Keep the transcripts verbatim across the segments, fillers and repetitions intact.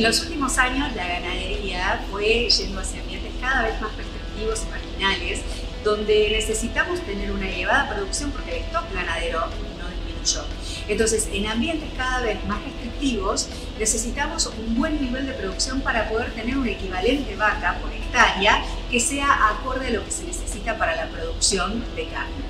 En los últimos años la ganadería fue yendo hacia ambientes cada vez más restrictivos y marginales, donde necesitamos tener una elevada producción porque el stock ganadero no disminuyó. Entonces, en ambientes cada vez más restrictivos necesitamos un buen nivel de producción para poder tener un equivalente vaca por hectárea que sea acorde a lo que se necesita para la producción de carne.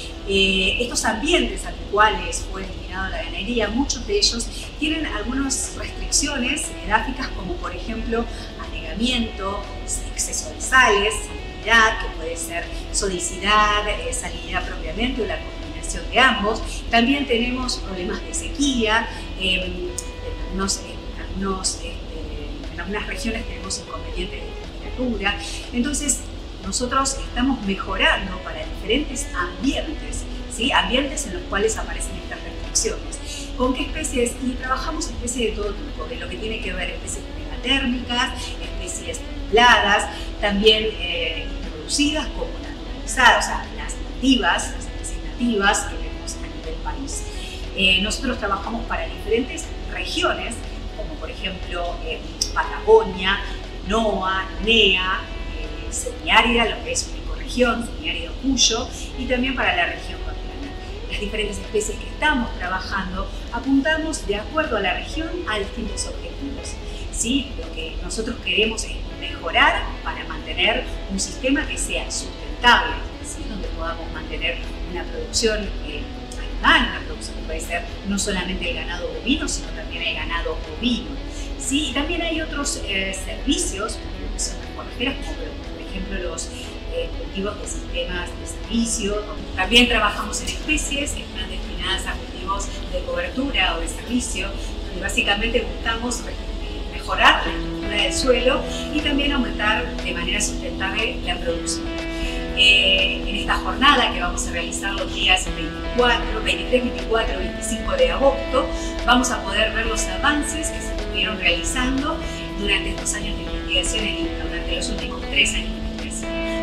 Eh, estos ambientes a los cuales fue destinada la ganadería, muchos de ellos tienen algunas restricciones edáficas, como por ejemplo anegamiento, exceso de sales, salinidad, que puede ser sodicidad, eh, salinidad propiamente o la combinación de ambos. También tenemos problemas de sequía, eh, en, algunos, en, algunos, este, en algunas regiones tenemos inconvenientes de temperatura. Entonces, nosotros estamos mejorando para diferentes ambientes, ¿sí? Ambientes en los cuales aparecen estas restricciones. ¿Con qué especies? Y trabajamos especies de todo tipo, de lo que tiene que ver especies megatérmicas, especies templadas, también eh, introducidas como naturalizadas, o sea, las nativas, las especies nativas que tenemos a nivel país. Eh, nosotros trabajamos para diferentes regiones, como por ejemplo eh, Patagonia, NOA, NEA, semiárida, lo que es una ecorregión, semiárido Cuyo, y también para la región pampeana. Las diferentes especies que estamos trabajando apuntamos de acuerdo a la región a distintos objetivos. ¿Sí? Lo que nosotros queremos es mejorar para mantener un sistema que sea sustentable, ¿sí? Donde podamos mantener una producción eh, animal, una producción que puede ser no solamente el ganado bovino, sino también el ganado ovino. ¿Sí? Y también hay otros eh, servicios, que son las forrajeras, como por ejemplo los eh, cultivos de sistemas de servicio. También trabajamos en especies que están destinadas a cultivos de cobertura o de servicio, donde básicamente buscamos mejorar la estructura del suelo y también aumentar de manera sustentable la producción. Eh, en esta jornada que vamos a realizar los días veinticuatro, veintitrés, veinticuatro, veinticinco de agosto, vamos a poder ver los avances que se estuvieron realizando durante estos años de investigación, en, durante los últimos tres años de investigación.